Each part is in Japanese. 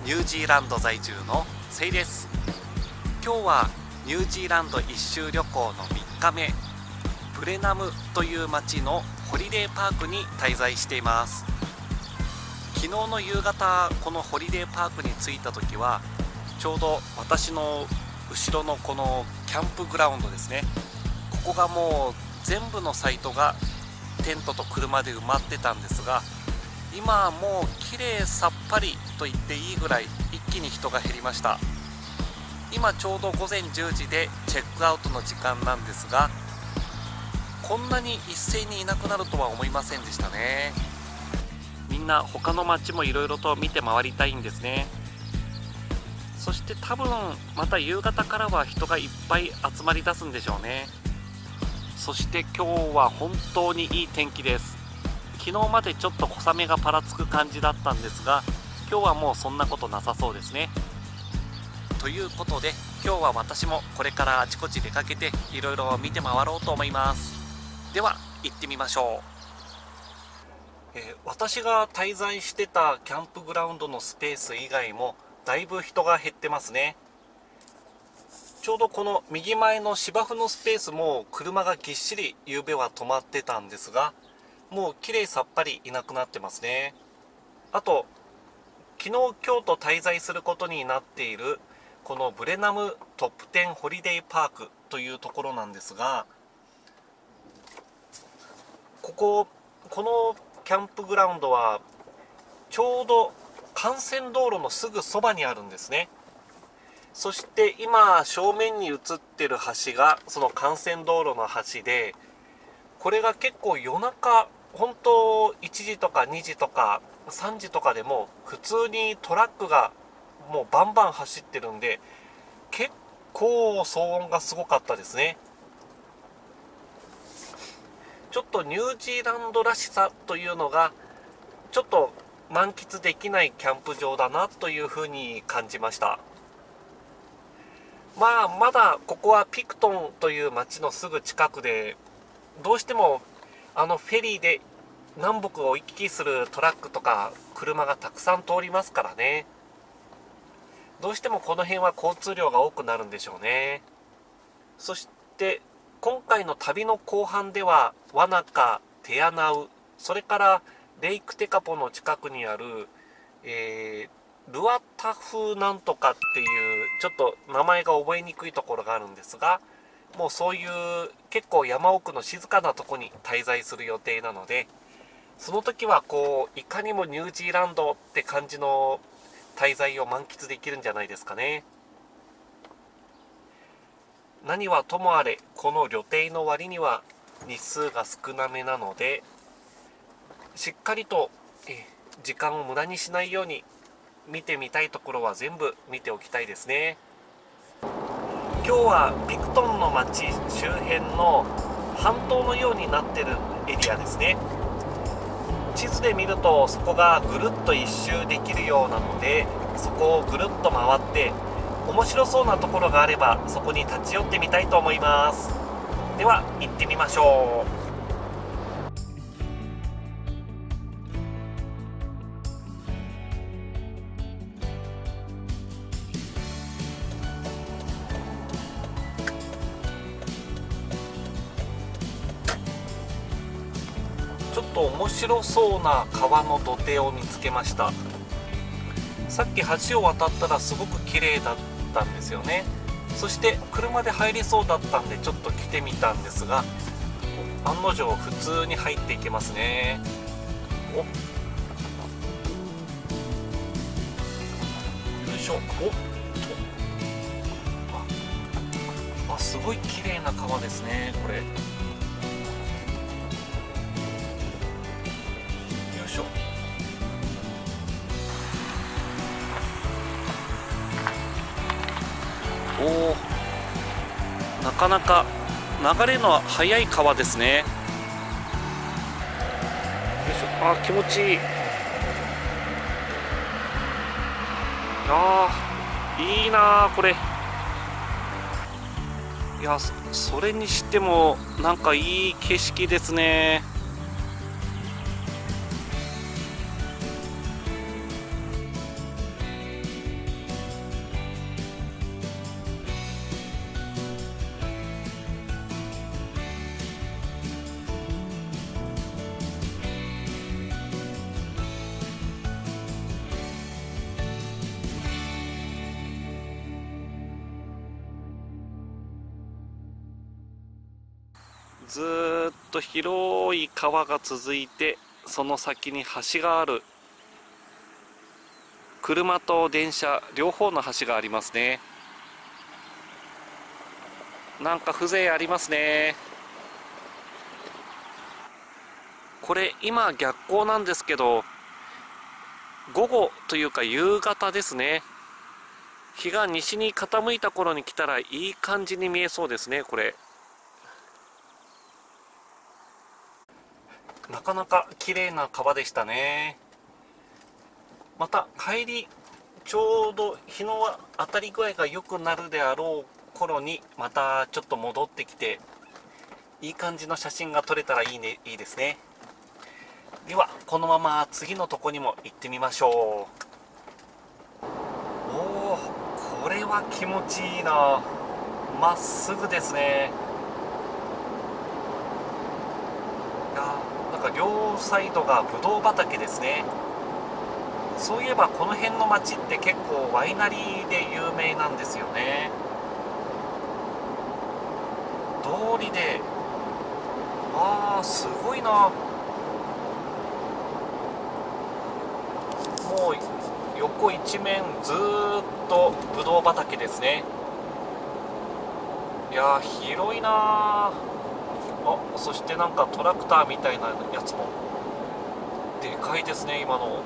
ニュージーランド在住のせいです。今日はニュージーランド一周旅行の3日目、ブレナムという町のホリデーパークに滞在しています。昨日の夕方、このホリデーパークに着いた時はちょうど私の後ろのこのキャンプグラウンドですね、ここがもう全部のサイトがテントと車で埋まってたんですが、今はもう綺麗さっぱりと言っていいぐらい一気に人が減りました。今ちょうど午前10時でチェックアウトの時間なんですが、こんなに一斉にいなくなるとは思いませんでしたね。みんな他の街もいろいろと見て回りたいんですね。そして多分また夕方からは人がいっぱい集まり出すんでしょうね。そして今日は本当にいい天気です。昨日までちょっと小雨がぱらつく感じだったんですが、今日はもうそんなことなさそうですね。ということで今日は私もこれからあちこち出かけていろいろ見て回ろうと思います。では行ってみましょう。私が滞在してたキャンプグラウンドのスペース以外もだいぶ人が減ってますね。ちょうどこの右前の芝生のスペースも車がぎっしり夕べは止まってたんですが、もうきれいさっぱりいなくなってますね。あと昨日今日と滞在することになっているこのブレナムトップ10ホリデーパークというところなんですが、このキャンプグラウンドはちょうど幹線道路のすぐそばにあるんですね。そして今正面に映ってる橋がその幹線道路の橋で、これが結構夜中、本当1時とか2時とか3時とかでも普通にトラックがもうバンバン走ってるんで、結構騒音がすごかったですね。ちょっとニュージーランドらしさというのがちょっと満喫できないキャンプ場だなというふうに感じました。まだここはピクトンという町のすぐ近くで、どうしてもフェリーで南北を行き来するトラックとか車がたくさん通りますからね。どうしてもこの辺は交通量が多くなるんでしょうね。そして今回の旅の後半ではワナカ、テアナウ、それからレイクテカポの近くにある、ルアタフなんとかっていうちょっと名前が覚えにくいところがあるんですが、もうそういう結構山奥の静かなとこに滞在する予定なので、その時はいかにもニュージーランドって感じの滞在を満喫できるんじゃないですかね。何はともあれこの旅程の割には日数が少なめなので、しっかりと時間を無駄にしないように見てみたいところは全部見ておきたいですね。今日はピクトンの町周辺の半島のようになってるエリアですね。地図で見るとそこがぐるっと一周できるようなので、そこをぐるっと回って面白そうなところがあればそこに立ち寄ってみたいと思います。では行ってみましょう。ちょっと面白そうな川の土手を見つけました。さっき橋を渡ったらすごく綺麗だったんですよね。そして車で入れそうだったんでちょっと来てみたんですが、案の定普通に入っていけますね。よいしょ。すごい綺麗な川ですねこれ。なかなか流れの速い川ですね。よいしょ。気持ちいい。いいなこれ。いや、それにしてもなんかいい景色ですね。 ずーっと広い川が続いて、その先に橋がある。車と電車両方の橋がありますね。なんか風情ありますね。これ今逆光なんですけど、午後というか夕方ですね。日が西に傾いた頃に来たらいい感じに見えそうですね。これなかなか綺麗な川でしたね。また帰り、ちょうど日の当たり具合が良くなるであろう頃にまたちょっと戻ってきて、いい感じの写真が撮れたらいいですね。ではこのまま次のとこにも行ってみましょう。おお、これは気持ちいいな。まっすぐですね。いや、なんか両サイドがブドウ畑ですね。そういえばこの辺の町って結構ワイナリーで有名なんですよね。通りで、すごいな。もう横一面ずーっとブドウ畑ですね。いやー、広いなあ。そしてなんかトラクターみたいなやつもでかいですね、今の。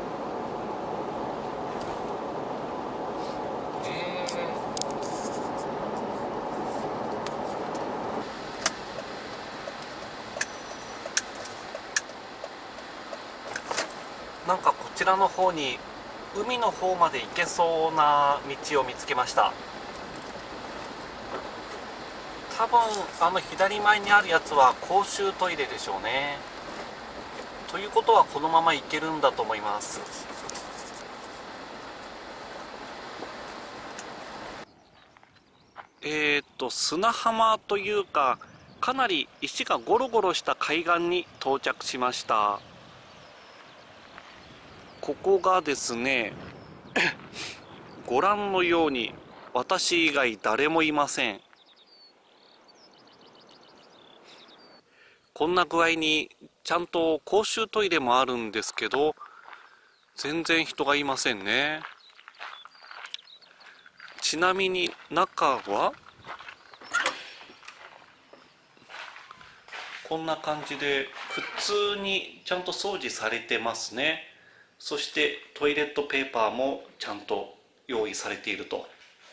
なんかこちらの方に海の方まで行けそうな道を見つけました。多分左前にあるやつは公衆トイレでしょうね。ということはこのまま行けるんだと思います。砂浜というか、かなり石がゴロゴロした海岸に到着しました。ここがですねご覧のように私以外誰もいません。こんな具合にちゃんと公衆トイレもあるんですけど、全然人がいませんね。ちなみに中はこんな感じで普通にちゃんと掃除されてますね。そしてトイレットペーパーもちゃんと用意されていると。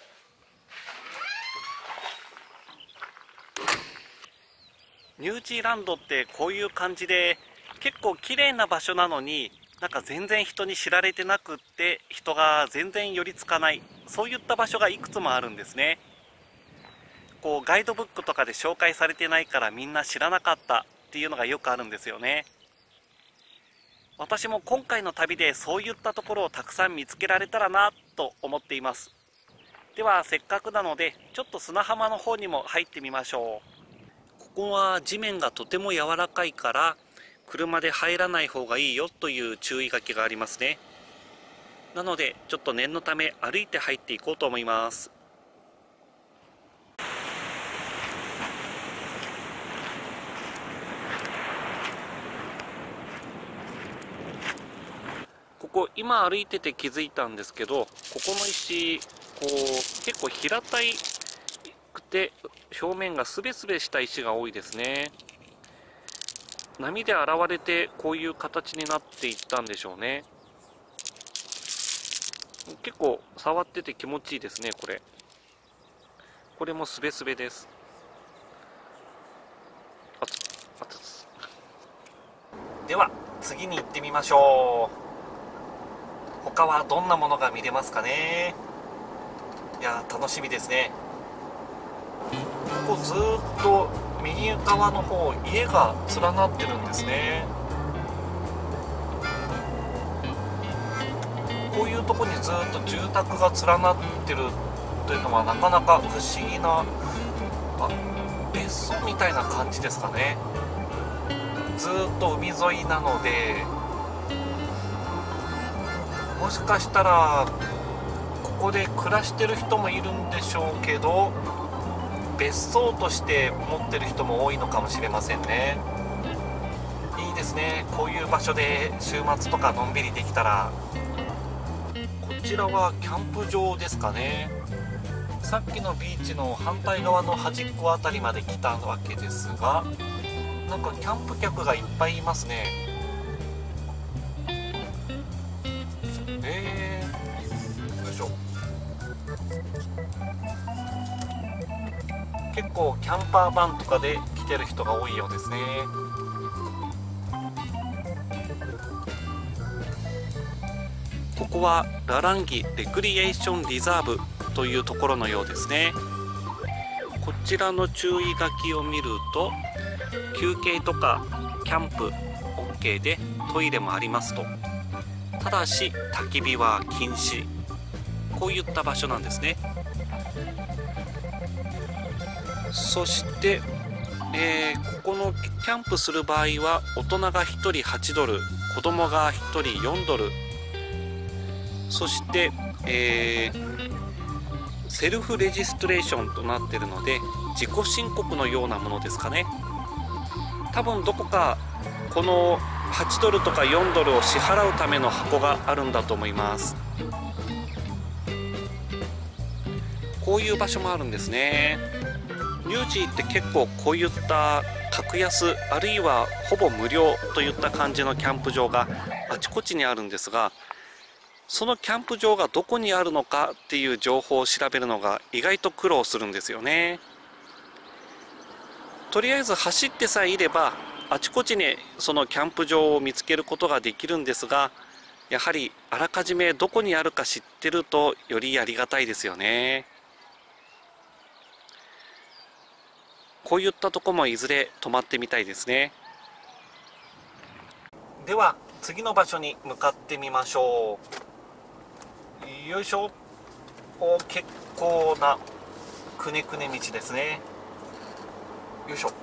ニュージーランドってこういう感じで結構綺麗な場所なのに、なんか全然人に知られてなくって、人が全然寄りつかない、そういった場所がいくつもあるんですね。こうガイドブックとかで紹介されてないからみんな知らなかったっていうのがよくあるんですよね。私も今回の旅でそういったところをたくさん見つけられたらなと思っています。ではせっかくなのでちょっと砂浜の方にも入ってみましょう。ここは地面がとても柔らかいから車で入らない方がいいよという注意書きがありますね。なのでちょっと念のため歩いて入っていこうと思います。ここ今歩いてて気づいたんですけど、ここの石結構平たくて表面がスベスベした石が多いですね。波で洗われてこういう形になっていったんでしょうね。結構触ってて気持ちいいですね。これもスベスベです。では次に行ってみましょう。他はどんなものが見れますかね。いや楽しみですね。ここずっと右側の方、家が連なってるんですね。こういうとこにずっと住宅が連なってるというのはなかなか不思議な、別荘みたいな感じですかね。ずっと海沿いなので、もしかしたらここで暮らしてる人もいるんでしょうけど、 別荘として持ってる人も多いのかもしれませんね。いいですね、こういう場所で週末とかのんびりできたら。こちらはキャンプ場ですかね。さっきのビーチの反対側の端っこあたりまで来たわけですが、なんかキャンプ客がいっぱいいますね。よいしょ。結構キャンパーバンとかで来てる人が多いようですね。ここはラランギレクリエーションリザーブというところのようですね。こちらの注意書きを見ると、休憩とかキャンプ OK でトイレもありますと。ただし焚き火は禁止、こういった場所なんですね。そして、ここのキャンプする場合は大人が1人8ドル、子供が1人4ドル、そして、セルフレジストレーションとなっているので、自己申告のようなものですかね。多分どこかこの8ドルとか4ドルを支払うための箱があるんだと思います。こういう場所もあるんですね。ニュージーって結構こういった格安、あるいはほぼ無料といった感じのキャンプ場があちこちにあるんですが、そのキャンプ場がどこにあるのかっていう情報を調べるのが意外と苦労するんですよね。とりあえず走ってさえいればあちこちにそのキャンプ場を見つけることができるんですが、やはりあらかじめどこにあるか知ってるとよりありがたいですよね。こういったとこもいずれ泊まってみたいですね。では次の場所に向かってみましょう。よいしょ。結構なくねくね道ですね。よいしょ。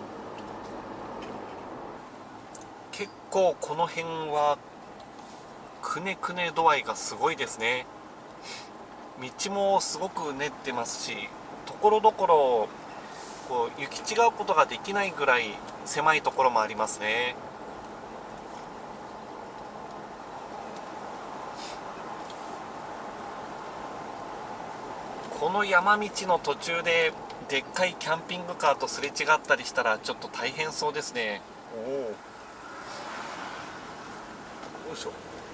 結構この辺はくねくね度合いがすごいですね。道もすごくうねってますし、ところどころこう行き違うことができないぐらい狭いところもありますね。この山道の途中ででっかいキャンピングカーとすれ違ったりしたらちょっと大変そうですね。よいしょ。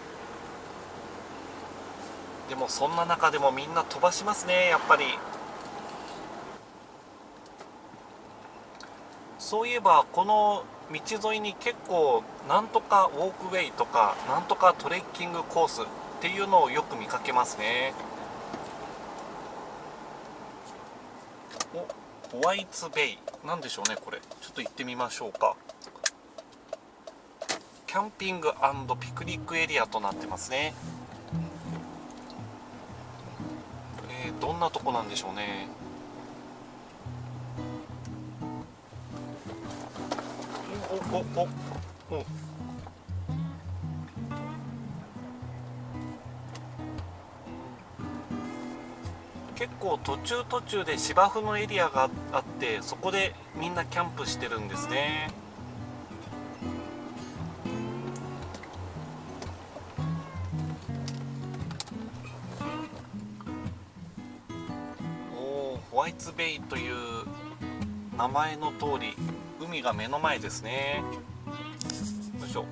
でもそんな中でもみんな飛ばしますね、やっぱり。そういえばこの道沿いに結構なんとかウォークウェイとかなんとかトレッキングコースっていうのをよく見かけますね。ホワイツベイなんでしょうね、これ。ちょっと行ってみましょうか。キャンピング&ピクニックエリアとなってますね。どんなとこなんでしょうね。結構途中途中で芝生のエリアがあって、そこでみんなキャンプしてるんですね。ホワイツベイという名前の通り海が目の前ですね。よいしょ。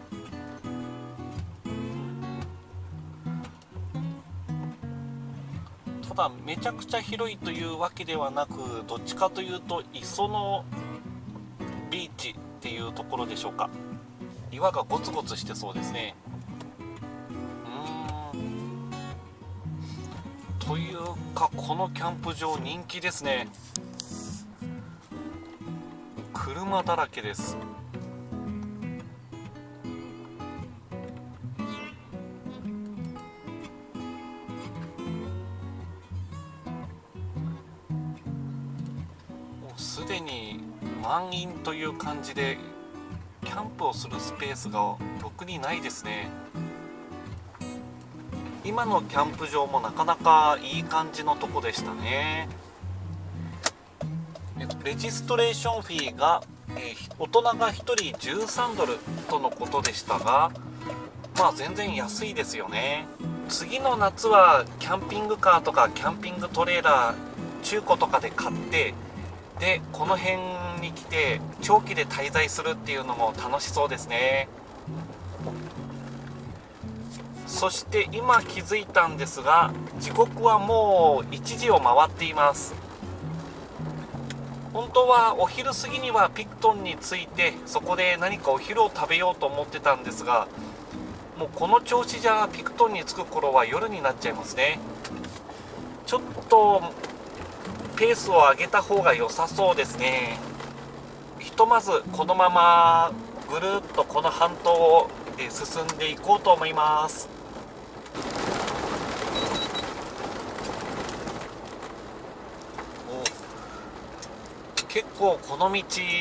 ただめちゃくちゃ広いというわけではなく、どっちかというと磯のビーチっていうところでしょうか。岩がゴツゴツしてそうですね。というかこのキャンプ場人気ですね。車だらけです。もうすでに満員という感じでキャンプをするスペースがろくにないですね。今のキャンプ場もなかなかいい感じのとこでしたね。 レジストレーションフィーが、大人が1人13ドルとのことでしたが、まあ全然安いですよね。次の夏はキャンピングカーとかキャンピングトレーラー中古とかで買って、でこの辺に来て長期で滞在するっていうのも楽しそうですね。そして今気づいたんですが、時刻はもう1時を回っています。本当はお昼過ぎにはピクトンに着いて、そこで何かお昼を食べようと思ってたんですが、もうこの調子じゃピクトンに着く頃は夜になっちゃいますね。ちょっとペースを上げた方が良さそうですね。ひとまずこのままぐるっとこの半島を進んでいこうと思います。結構この道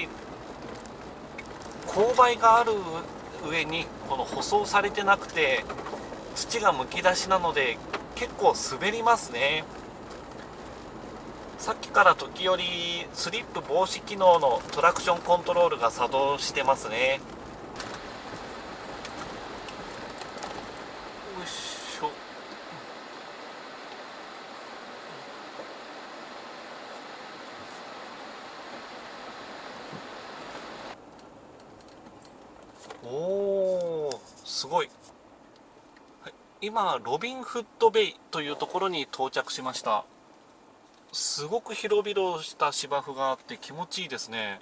勾配がある上にこの舗装されてなくて土がむき出しなので結構滑りますね。さっきから時折スリップ防止機能のトラクションコントロールが作動してますね。よいしょ。おー、すごい。はい、今ロビンフッドベイというところに到着しました。すごく広々した芝生があって気持ちいいですね。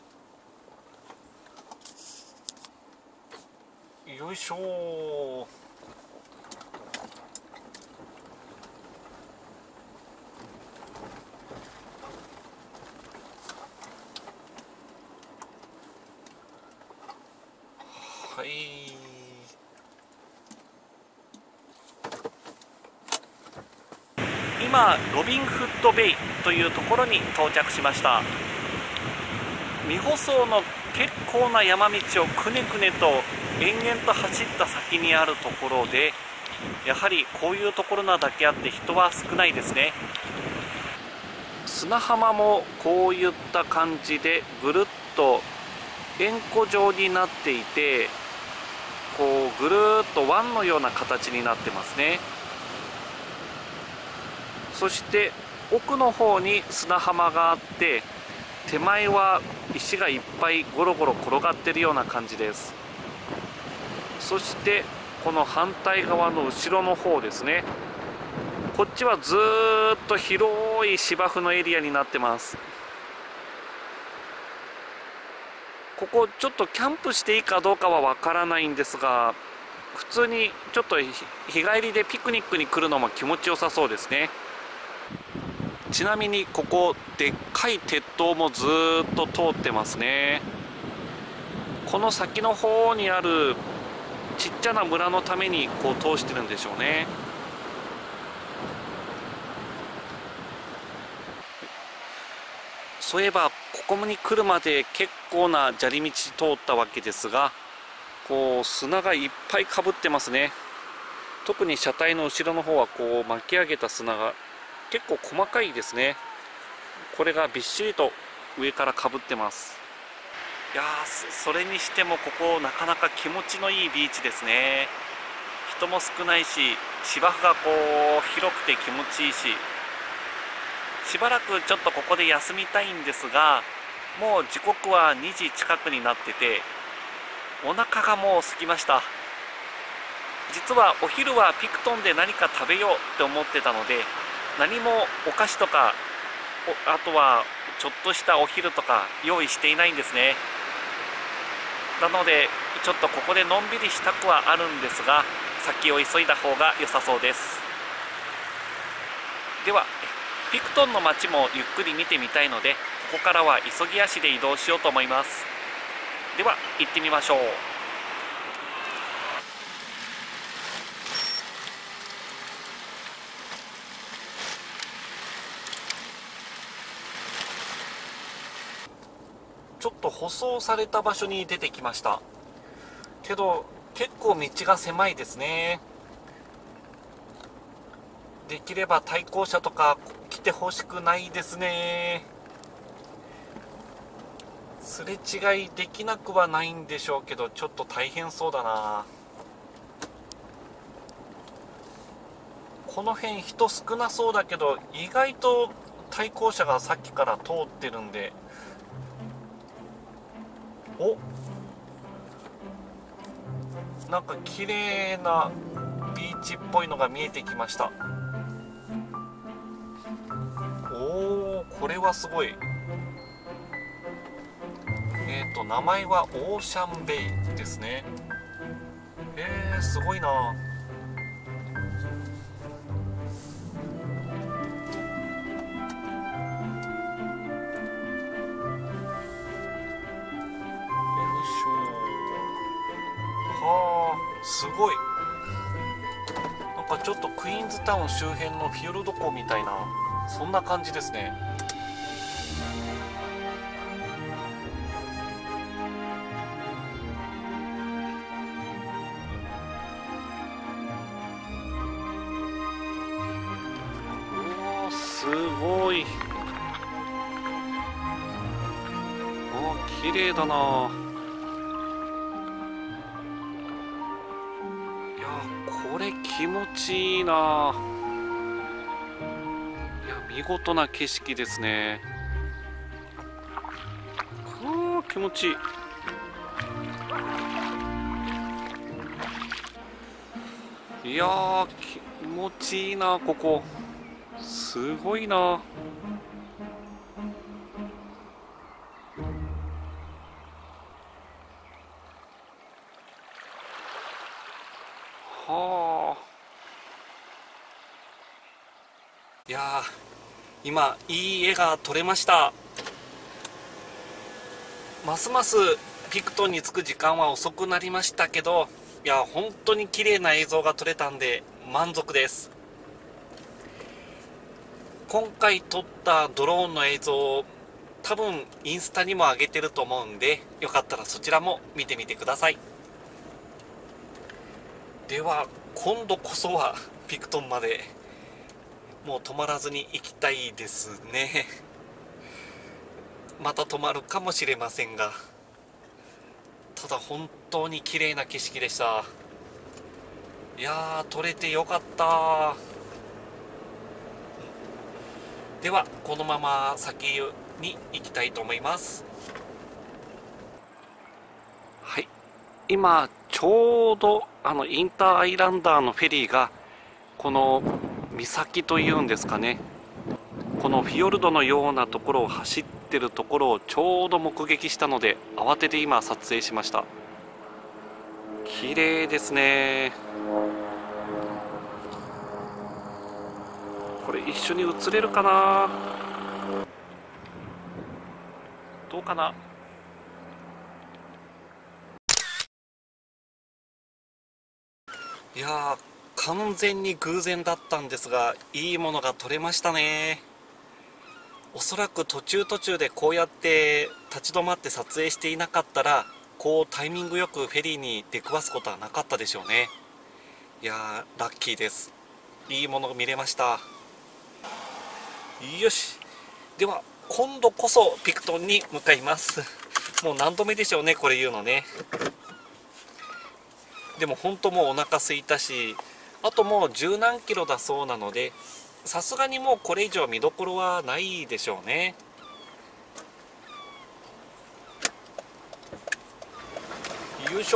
よいしょ。はい、今ロビンフッドベイというところに到着しました。未舗装の結構な山道をくねくねと延々と走った先にあるところで、やはりこういうところなだけあって人は少ないですね。砂浜もこういった感じでぐるっと円弧状になっていて、こうぐるっと湾のような形になってますね。そして奥の方に砂浜があって、手前は石がいっぱいゴロゴロ転がってるような感じです。そしてこの反対側の後ろの方ですね、こっちはずーっと広い芝生のエリアになってます。ここちょっとキャンプしていいかどうかはわからないんですが、普通にちょっと日帰りでピクニックに来るのも気持ちよさそうですね。ちなみにここでっかい鉄塔もずーっと通ってますね。この先の方にあるちっちゃな村のためにこう通してるんでしょうね。そういえばここに来るまで結構な砂利道通ったわけですが、こう砂がいっぱいかぶってますね。特に車体の後ろの方はこう巻き上げた砂が結構細かいですね。これがびっしりと上からかぶってます。いやー、それにしてもここなかなか気持ちのいいビーチですね。人も少ないし、芝生がこう広くて気持ちいいし、しばらくちょっとここで休みたいんですが、もう時刻は2時近くになってて、お腹がもう空きました。実はお昼はピクトンで何か食べようって思ってたので、何もお菓子とかあとはちょっとしたお昼とか用意していないんですね。なのでちょっとここでのんびりしたくはあるんですが、先を急いだ方が良さそうです。ではピクトンの街もゆっくり見てみたいので、ここからは急ぎ足で移動しようと思います。では行ってみましょう。ちょっと舗装された場所に出てきましたけど、結構道が狭いですね。できれば対向車とか来てほしくないですね。 すれ違いできなくはないんでしょうけど、ちょっと大変そうだな。この辺人少なそうだけど、意外と対向車がさっきから通ってるんで。お、なんか綺麗なビーチっぽいのが見えてきました。おー、これはすごい。名前はオーシャンベイですね。すごいな。よいしょ。はあ、すごい。なんかちょっとクイーンズタウン周辺のフィヨルド湖みたいな、そんな感じですね。おー、すごい。おー、綺麗だな。これ気持ちいいな。いや、見事な景色ですね。気持ちいい。いやー、気持ちいいな。ここすごいな。はあ。いやー、今いい絵が撮れました。ますますピクトンに着く時間は遅くなりましたけど、いや本当に綺麗な映像が撮れたんで満足です。今回撮ったドローンの映像、多分インスタにも上げてると思うんで、よかったらそちらも見てみてください。では今度こそはピクトンまでもう止まらずに行きたいですね。また止まるかもしれませんが、ただ本当に綺麗な景色でした。いやー、撮れてよかった。ではこのまま先に行きたいと思います。はい、今ちょうどインターアイランダーのフェリーがこの岬というんですかね、このフィヨルドのようなところを走ってるところをちょうど目撃したので、慌てて今撮影しました。綺麗ですね。これ一緒に写れるかな。どうかな。いやー、完全に偶然だったんですが、いいものが撮れましたね。おそらく途中途中でこうやって立ち止まって撮影していなかったら、こうタイミングよくフェリーに出くわすことはなかったでしょうね。いやー、ラッキーです。いいものが見れました。よし、では今度こそピクトンに向かいます。もう何度目でしょうね、これ言うのね。でも本当もうお腹空いたし、あともう十何キロだそうなので、さすがにもうこれ以上見どころはないでしょうね。よいしょ。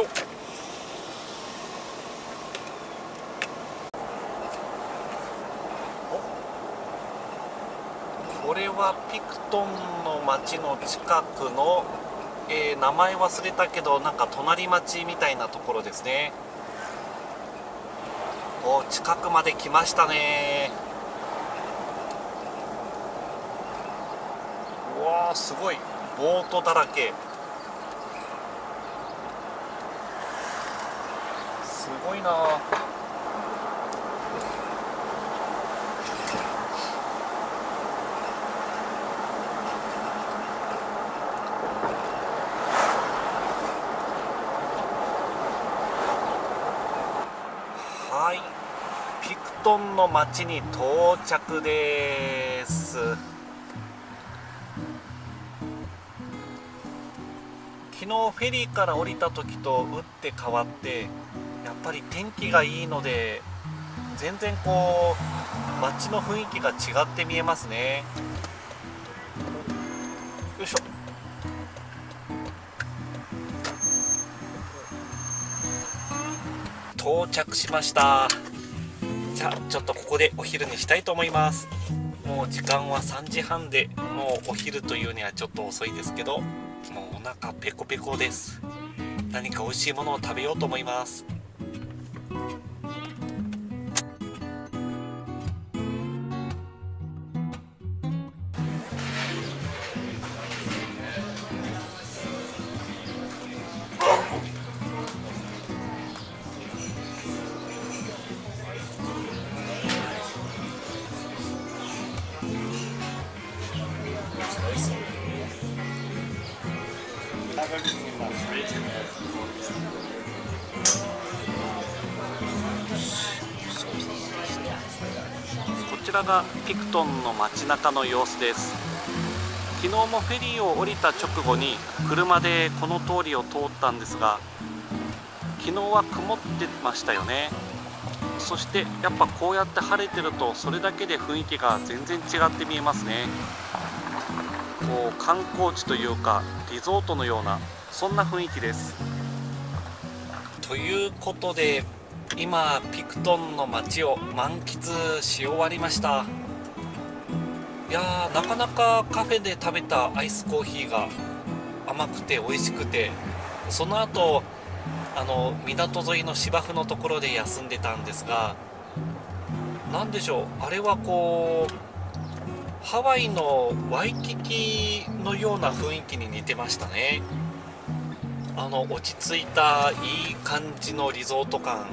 これはピクトンの町の近くの、名前忘れたけどなんか隣町みたいなところですね。お、近くまで来ましたね。うわー、すごいボートだらけ。すごいな。はい、ピクトンの町に到着です。 昨日フェリーから降りた時と打って変わってやっぱり天気がいいので全然こう街の雰囲気が違って見えますね。よいしょ。到着しました。じゃあちょっとここでお昼にしたいと思います。もう時間は3時半で、もうお昼というにはちょっと遅いですけど、もうお腹ペコペコです。何か美味しいものを食べようと思います。こちらがピクトンの街中の様子です。昨日もフェリーを降りた直後に車でこの通りを通ったんですが、昨日は曇ってましたよね。そしてやっぱこうやって晴れてるとそれだけで雰囲気が全然違って見えますね。こう観光地というかリゾートのようなそんな雰囲気です。ということで今ピクトンの街を満喫し終わりました。いやー、なかなかカフェで食べたアイスコーヒーが甘くて美味しくて、その後港沿いの芝生のところで休んでたんですが、何でしょう、あれはこうハワイのワイキキのような雰囲気に似てましたね。落ち着いたいい感じのリゾート感、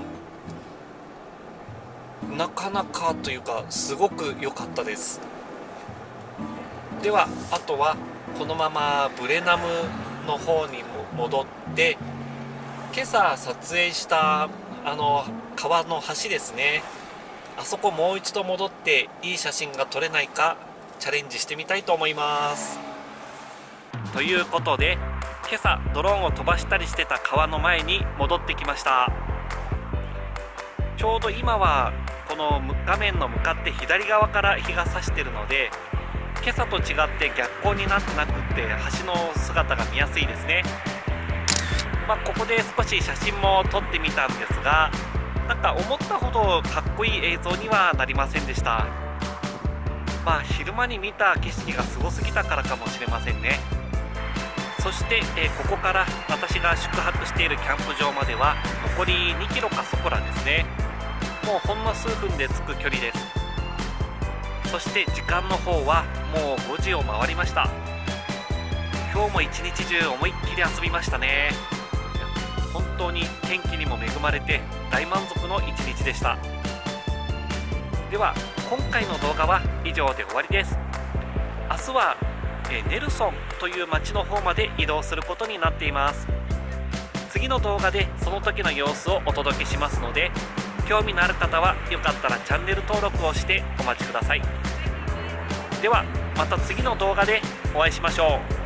なかなかというかすごく良かったです。ではあとはこのままブレナムの方に戻って、今朝撮影した川の橋ですね、あそこもう一度戻っていい写真が撮れないかチャレンジしてみたいと思います。ということで今朝ドローンを飛ばしたりしてた川の前に戻ってきました。ちょうど今はこの画面の向かって左側から日が差してるので、今朝と違って逆光になってなくって橋の姿が見やすいですね。ここで少し写真も撮ってみたんですが、なんか思ったほどかっこいい映像にはなりませんでした。昼間に見た景色がすごすぎたからかもしれませんね。そして、ここから私が宿泊しているキャンプ場までは残り2キロかそこらですね。もうほんの数分で着く距離です。そして時間の方はもう5時を回りました。今日も一日中思いっきり遊びましたね。本当に天気にも恵まれて大満足の一日でした。では今回の動画は以上で終わりです。明日はネルソンという町の方まで移動することになっています。次の動画でその時の様子をお届けしますので、興味のある方はよかったらチャンネル登録をしてお待ちください。ではまた次の動画でお会いしましょう。